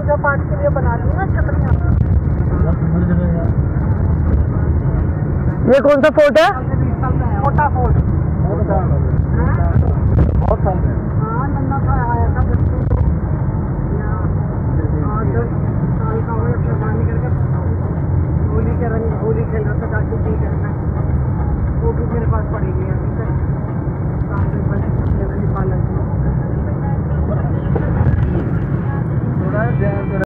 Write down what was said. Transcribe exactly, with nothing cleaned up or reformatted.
पूजा पाठ के लिए बना दी ना छतरियाँ। ये कौन सा फोर्ट है? मोटा फोर्ट। बहुत साल में। हाँ नन्ना सा आया था बच्चों को यहाँ दस साल का हो पानी करके होली के रंग होली खेल रहा था जाके ठीक है वो भी मेरे पास पड़ी हुई है।